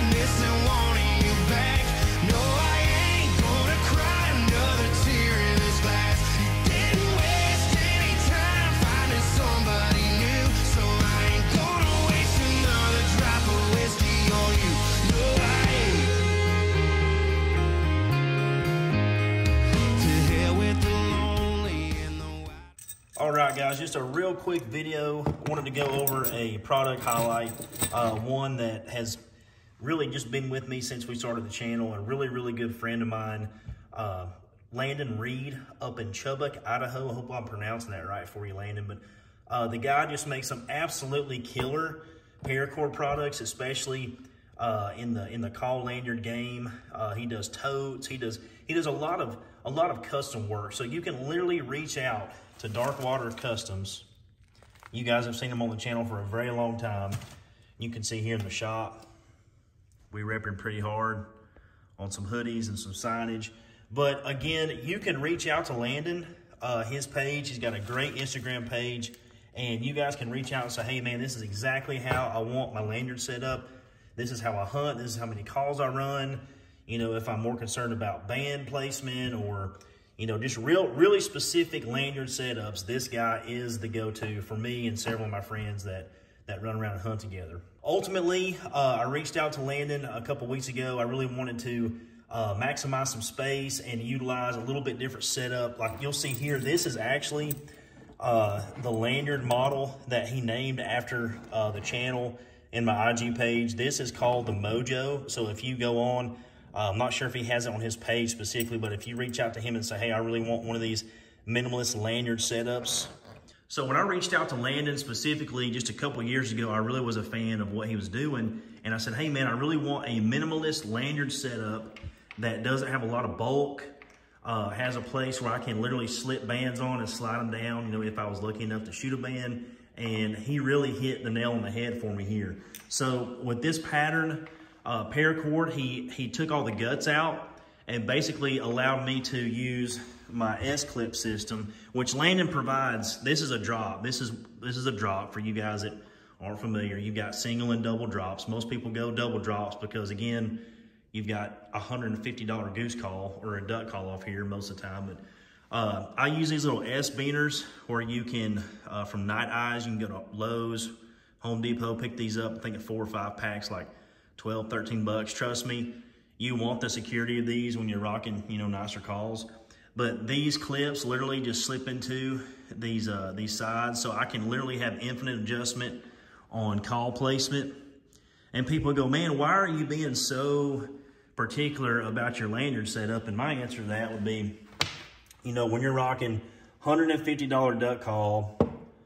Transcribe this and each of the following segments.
missing one of you back. No, I ain't gonna cry another tear in this glass. Didn't waste any time finding somebody new, so I ain't gonna waste another drop of whiskey on you. No, I ain't. To hell with the lonely and the wild. All right, guys, just a real quick video. I wanted to go over a product highlight, one that has really just been with me since we started the channel. A really, really good friend of mine, Landon Reed up in Chubbuck, Idaho. I hope I'm pronouncing that right for you, Landon. But the guy just makes some absolutely killer paracord products, especially in the call lanyard game. He does totes. He does a lot of custom work. So you can literally reach out to Dark Water Customs. You guys have seen him on the channel for a very long time. You can see here in the shop, we rep him pretty hard on some hoodies and some signage. But again, you can reach out to Landon, his page. He's got a great Instagram page, and you guys can reach out and say, hey man, this is exactly how I want my lanyard set up. This is how I hunt. This is how many calls I run. You know, if I'm more concerned about band placement or, you know, just really specific lanyard setups, this guy is the go-to for me and several of my friends that run around and hunt together. Ultimately, I reached out to Landon a couple weeks ago. I really wanted to maximize some space and utilize a little bit different setup. Like you'll see here, this is actually the lanyard model that he named after the channel in my IG page. This is called the Mojo. So if you go on, I'm not sure if he has it on his page specifically, but if you reach out to him and say, hey, I really want one of these minimalist lanyard setups. So when I reached out to Landon specifically just a couple years ago, I really was a fan of what he was doing. And I said, hey man, I really want a minimalist lanyard setup that doesn't have a lot of bulk, has a place where I can literally slip bands on and slide them down, you know, if I was lucky enough to shoot a band. And he really hit the nail on the head for me here. So with this pattern, paracord, he took all the guts out and basically allowed me to use my S-clip system, which Landon provides. This is a drop. This is a drop for you guys that aren't familiar. You've got single and double drops. Most people go double drops because, again, you've got a $150 goose call or a duck call off here most of the time. But I use these little S-beaners where you can, from Night Eyes, you can go to Lowe's, Home Depot, pick these up. I think at 4 or 5 packs, like 12, 13 bucks. Trust me, you want the security of these when you're rocking, you know, nicer calls. But these clips literally just slip into these sides, so I can literally have infinite adjustment on call placement. And people go, man, why are you being so particular about your lanyard setup? And my answer to that would be, you know, when you're rocking $150 duck call,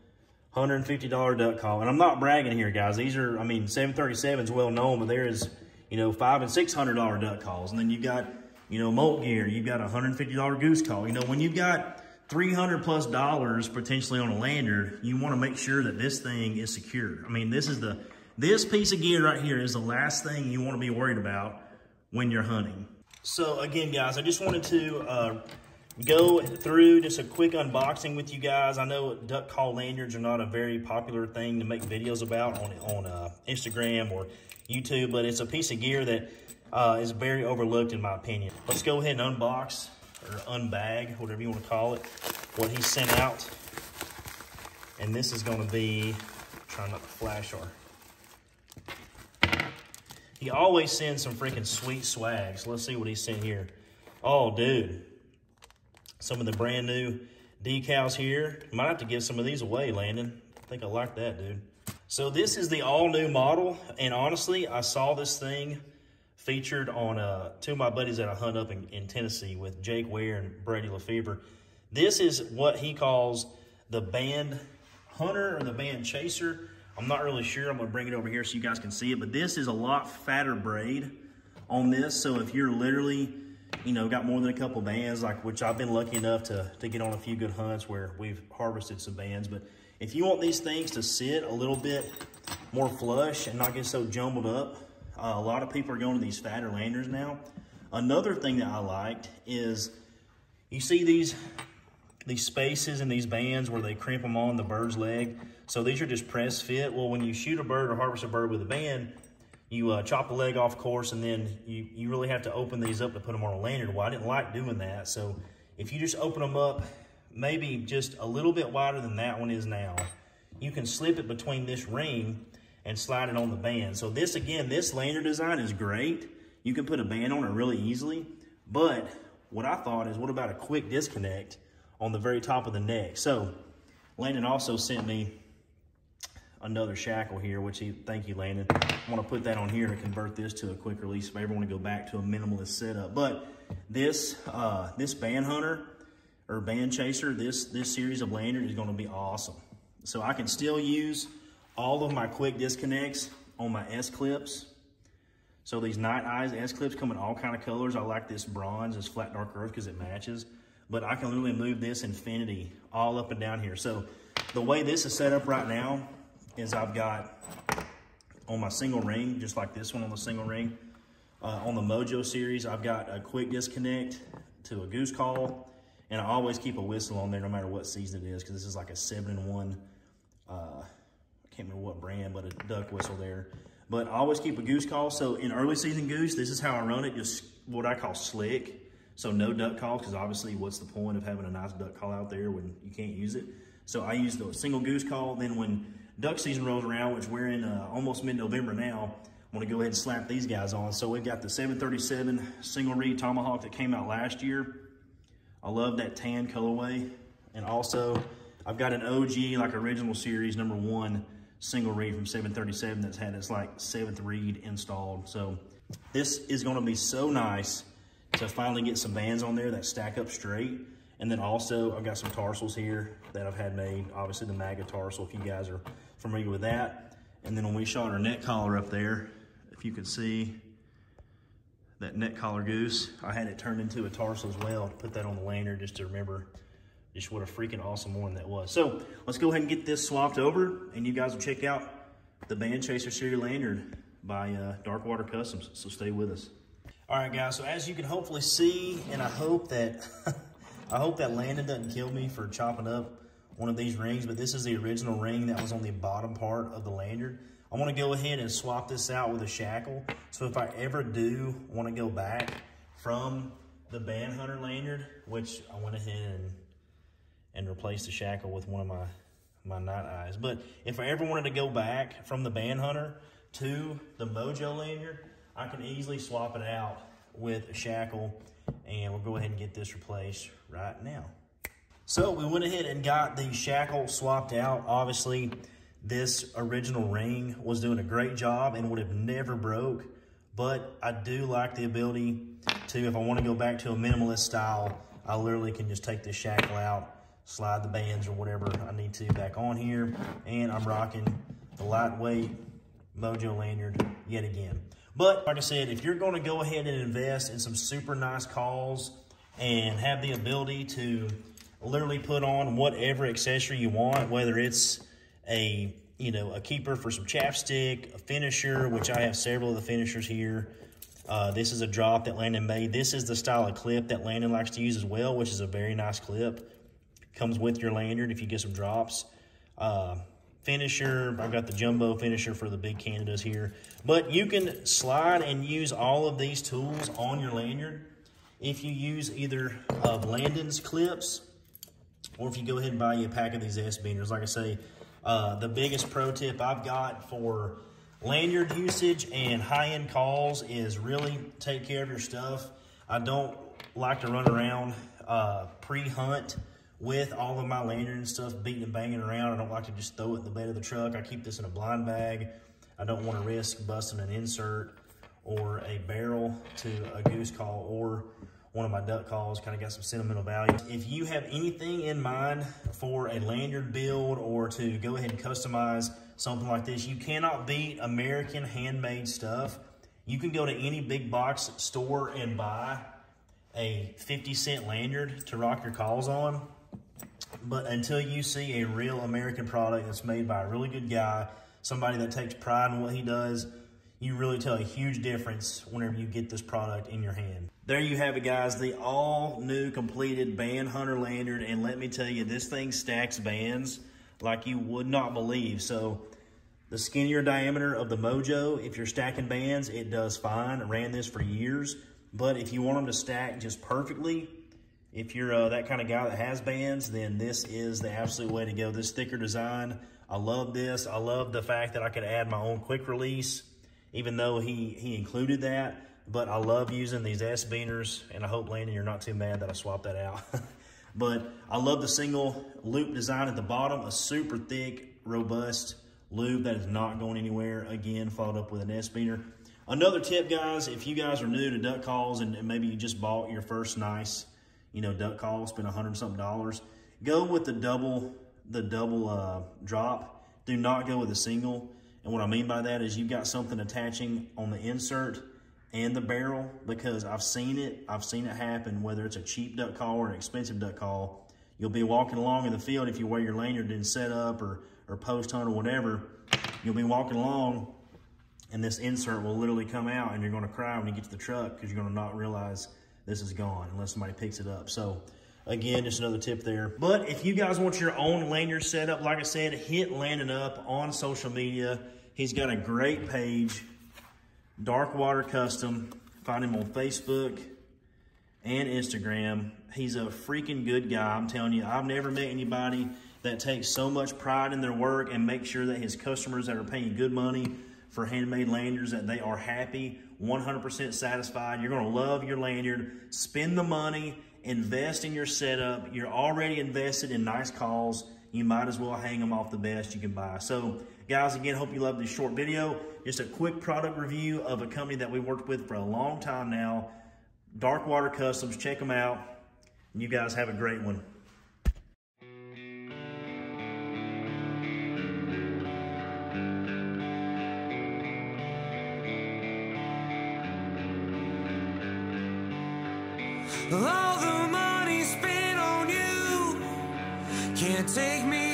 $150 duck call, and I'm not bragging here, guys. These are, I mean, 737 is well known, but there is, you know, $500 and $600 duck calls, and then you got, you know, molt gear. You've got a $150 goose call. You know, when you've got $300+ potentially on a lanyard, you want to make sure that this thing is secure. I mean, this piece of gear right here is the last thing you want to be worried about when you're hunting. So again, guys, I just wanted to go through just a quick unboxing with you guys. I know duck call lanyards are not a very popular thing to make videos about on Instagram or YouTube, but it's a piece of gear that is very overlooked in my opinion. Let's go ahead and unbox or unbag, whatever you want to call it, what he sent out. And this is going to be, trying not to flash he always sends some freaking sweet swag. So let's see what he sent here. Oh, dude. Some of the brand new decals here. Might have to give some of these away, Landon. I think I like that, dude. So this is the all new model. And honestly, I saw this thing featured on two of my buddies that I hunt up in Tennessee with Jake Ware and Brady Lefevre. This is what he calls the band hunter or the band chaser. I'm not really sure. I'm going to bring it over here so you guys can see it. But this is a lot fatter braid on this. So if you're literally, you know, got more than a couple bands, like which I've been lucky enough to get on a few good hunts where we've harvested some bands. But if you want these things to sit a little bit more flush and not get so jumbled up, a lot of people are going to these fatter lanyards now. Another thing that I liked is you see these spaces and these bands where they crimp them on the bird's leg. So these are just press fit. Well, when you shoot a bird or harvest a bird with a band, You chop the leg off, of course, and then you really have to open these up to put them on a lanyard. Well, I didn't like doing that, so if you just open them up maybe just a little bit wider than that one is now, you can slip it between this ring and slide it on the band. So this, again, this lanyard design is great. You can put a band on it really easily, but what I thought is, what about a quick disconnect on the very top of the neck? So Landon also sent me another shackle here, which thank you, Landon. I want to put that on here to convert this to a quick release if I ever want to go back to a minimalist setup. But this this band hunter or band chaser, this series of lanyard is going to be awesome. So I can still use all of my quick disconnects on my S-clips. So these Night Eyes S-clips come in all kind of colors. I like this bronze, this flat dark earth, because it matches. But I can literally move this infinity all up and down here. So the way this is set up right now is I've got on my single ring, just like this one on the single ring, on the Mojo series, I've got a quick disconnect to a Goose call, and I always keep a whistle on there no matter what season it is, because this is like a 7-in-1, I can't remember what brand, but a duck whistle there. But I always keep a Goose call. So in early season Goose, this is how I run it, just what I call slick. So no duck calls, because obviously what's the point of having a nice duck call out there when you can't use it? So I use the single Goose call. Then when duck season rolls around, which we're in almost mid-November now, I want to go ahead and slap these guys on. So we've got the 737 single reed Tomahawk that came out last year. I love that tan colorway. And also I've got an OG, like original series #1 single reed from 737 that's had its like 7th reed installed. So this is going to be so nice to finally get some bands on there that stack up straight. And then also I've got some tarsals here that I've had made, obviously the MAGA tarsal, if you guys are familiar with that. And then when we shot our neck collar up there, if you could see that neck collar Goose, I had it turned into a tarsal as well to put that on the lanyard, just to remember just what a freaking awesome one that was. So let's go ahead and get this swapped over, and you guys will check out the Band Chaser Series lanyard by Darkwater Customs. So stay with us. All right, guys. So as you can hopefully see, and I hope that Landon doesn't kill me for chopping up one of these rings, but this is the original ring that was on the bottom part of the lanyard. I want to go ahead and swap this out with a shackle. So if I ever do want to go back from the Band Hunter lanyard, which I went ahead and replaced the shackle with one of my Night Eyes. But if I ever wanted to go back from the Band Hunter to the Mojo lanyard, I can easily swap it out with a shackle, and we'll go ahead and get this replaced right now. So we went ahead and got the shackle swapped out. Obviously, this original ring was doing a great job and would have never broke, but I do like the ability to, if I want to go back to a minimalist style, I literally can just take this shackle out, slide the bands or whatever I need to back on here, and I'm rocking the lightweight Mojo lanyard yet again. But like I said, if you're going to go ahead and invest in some super nice calls and have the ability to literally put on whatever accessory you want, whether it's a keeper for some chapstick, a finisher, which I have several of the finishers here. This is a drop that Landon made. This is the style of clip that Landon likes to use as well, which is a very nice clip. Comes with your lanyard if you get some drops. Finisher, I've got the jumbo finisher for the big Canadas here. But you can slide and use all of these tools on your lanyard if you use either of Landon's clips, or if you go ahead and buy you a pack of these S-benders. Like I say, the biggest pro tip I've got for lanyard usage and high-end calls is really take care of your stuff. I don't like to run around pre-hunt with all of my lanyard and stuff beating and banging around. I don't like to just throw it in the bed of the truck. I keep this in a blind bag. I don't want to risk busting an insert or a barrel to a Goose call or one of my duck calls. Kind of got some sentimental value. If you have anything in mind for a lanyard build or to go ahead and customize something like this, you cannot beat American handmade stuff. You can go to any big box store and buy a 50-cent lanyard to rock your calls on. But until you see a real American product that's made by a really good guy, somebody that takes pride in what he does, you really tell a huge difference whenever you get this product in your hand. There you have it, guys, the all-new completed Band Hunter lanyard. And let me tell you, this thing stacks bands like you would not believe. So the skinnier diameter of the Mojo. If you're stacking bands, it does fine. I ran this for years. But if you want them to stack just perfectly, if you're that kind of guy that has bands, then this is the absolute way to go. This thicker design, I love this. I love the fact that I could add my own quick release, even though he included that. But I love using these S-beaners, and I hope, Landon, you're not too mad that I swapped that out. But I love the single loop design at the bottom, a super thick, robust loop that is not going anywhere. Again, followed up with an S-beaner. Another tip, guys, if you guys are new to duck calls and maybe you just bought your first nice, duck call, spent $100-something, go with the double drop. Do not go with a single. And what I mean by that is you've got something attaching on the insert and the barrel, because I've seen it happen, whether it's a cheap duck call or an expensive duck call. You'll be walking along in the field if you wear your lanyard in setup or post hunt or whatever. You'll be walking along and this insert will literally come out, and you're gonna cry when you get to the truck because you're gonna not realize this is gone unless somebody picks it up. So again, just another tip there. But if you guys want your own lanyard setup, like I said, hit Landon up on social media. He's got a great page, Dark Water Custom. Find him on Facebook and Instagram. He's a freaking good guy. I'm telling you, I've never met anybody that takes so much pride in their work and makes sure that his customers that are paying good money for handmade lanyards, that they are happy, 100% satisfied. You're gonna love your lanyard. Spend the money, invest in your setup. You're already invested in nice calls. You might as well hang them off the best you can buy. So guys, again, hope you loved this short video. Just a quick product review of a company that we worked with for a long time now, Dark Water Customs. Check them out. You guys have a great one. All the money spent on you can't take me